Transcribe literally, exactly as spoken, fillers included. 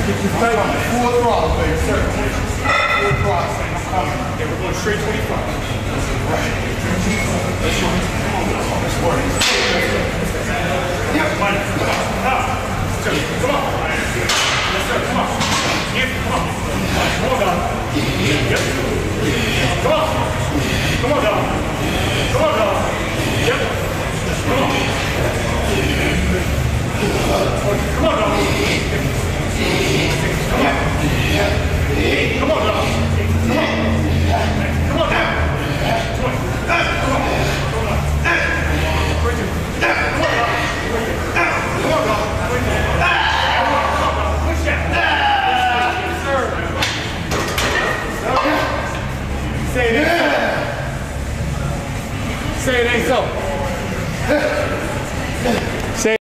Full throttle, baby. Full throttle. Okay, we're going straight twenty-five. Right. Let's work. Yeah, come on. Come on. Come on. Yes, sir. Come on. Yeah, come on. Come on, dog. Yep. Come on. Come on, dog. Come on, dog. Yep. Come on. Come on, dog. Come on. Hey, come on, dog. Come on. Come on, dog. Come on. Come on. Come on. Come on, dog. Come on, dog. Push that. Yes, sir. Say it ain't so. Say it ain't so.